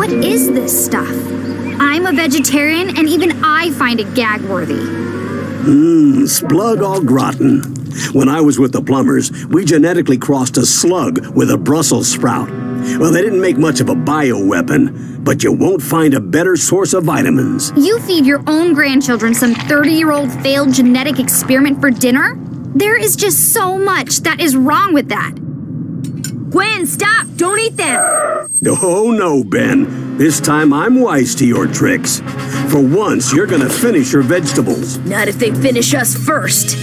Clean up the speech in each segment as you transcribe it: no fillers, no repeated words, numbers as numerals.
What is this stuff? I'm a vegetarian, and even I find it gag-worthy. Splug au gratin. When I was with the plumbers, we genetically crossed a slug with a Brussels sprout. Well, they didn't make much of a bioweapon, but you won't find a better source of vitamins. You feed your own grandchildren some 30-year-old failed genetic experiment for dinner? There is just so much that is wrong with that. Gwen, stop! Don't eat them! Oh, no, Ben. This time I'm wise to your tricks. For once, you're gonna finish your vegetables. Not if they finish us first.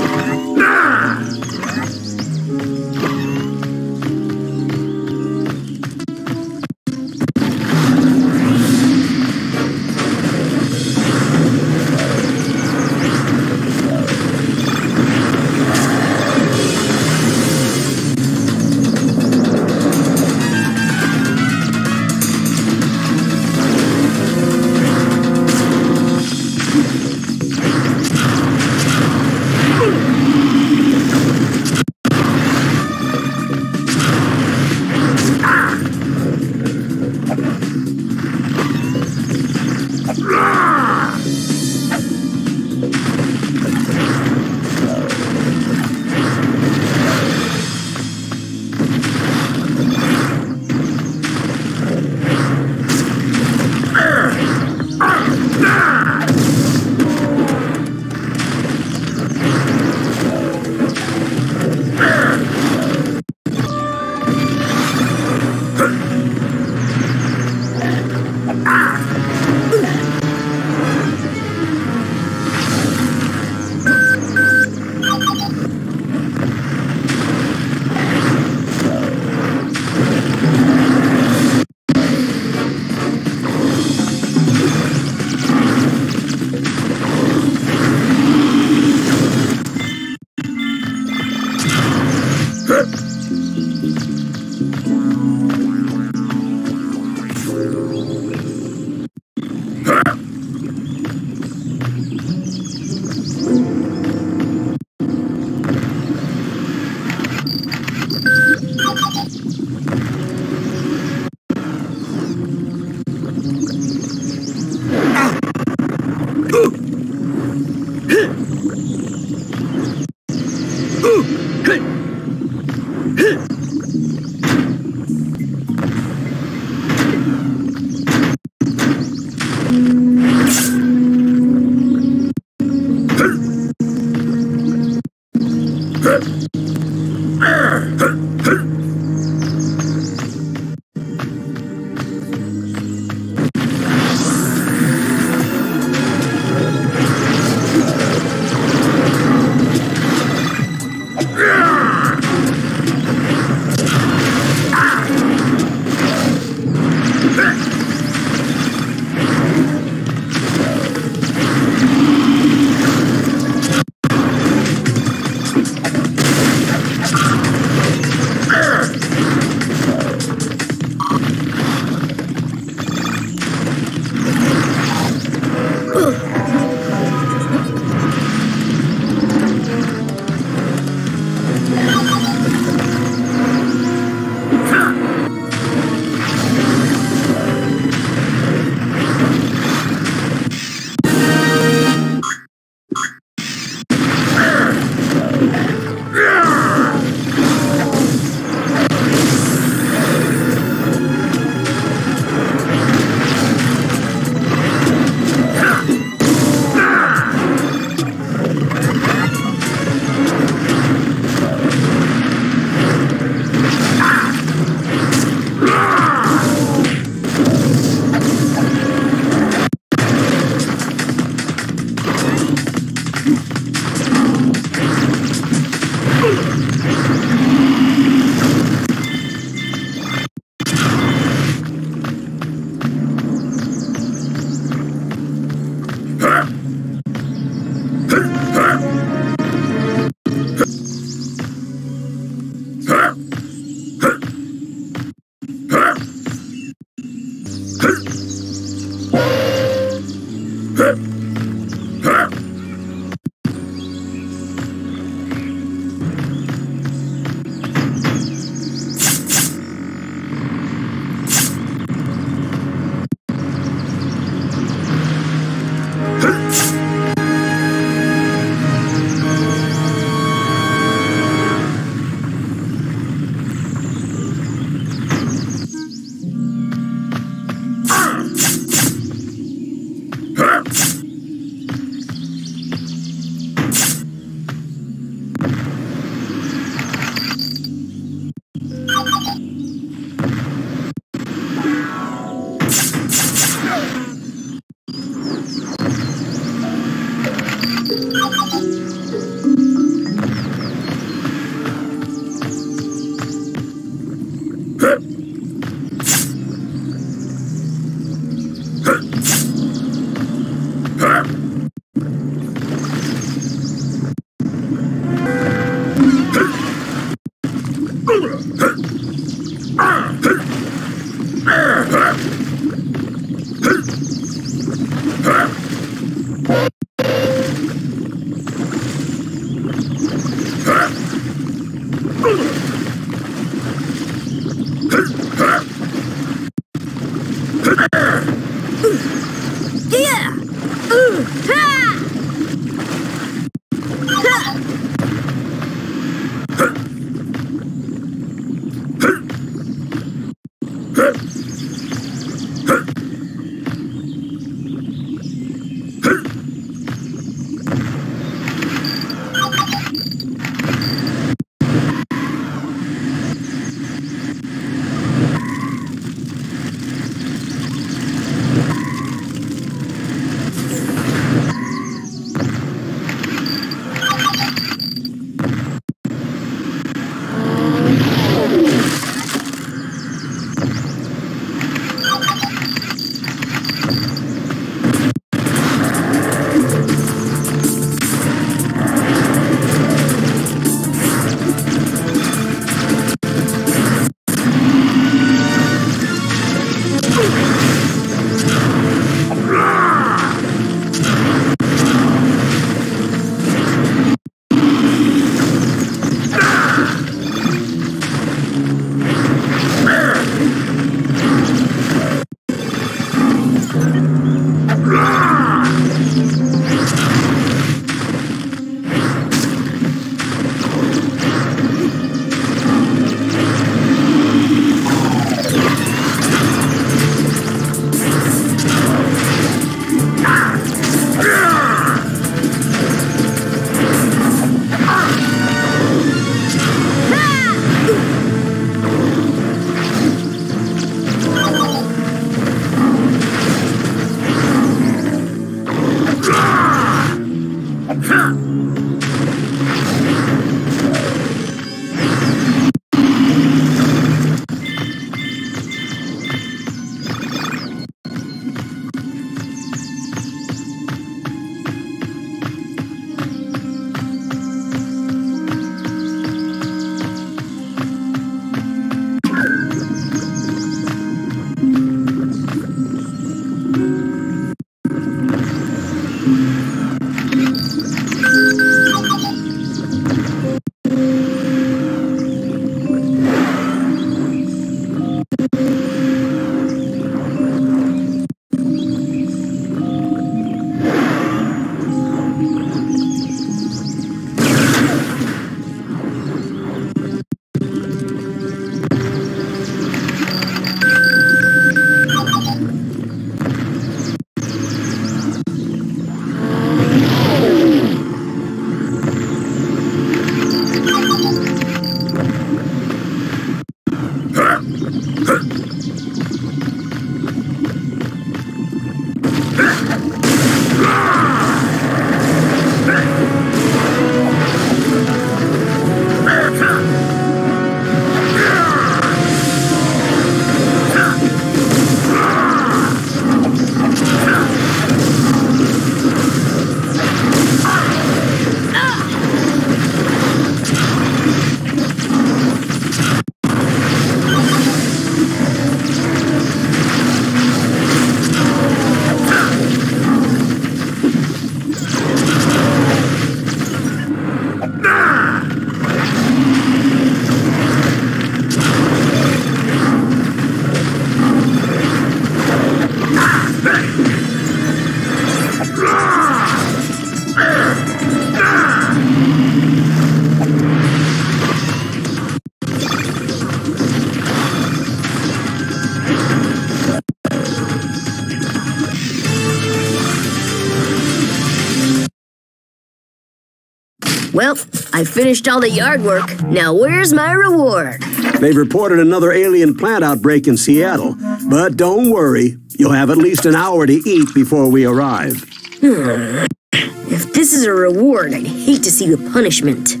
Well, I finished all the yard work. Now where's my reward? They've reported another alien plant outbreak in Seattle. But don't worry, you'll have at least an hour to eat before we arrive. If this is a reward, I'd hate to see the punishment.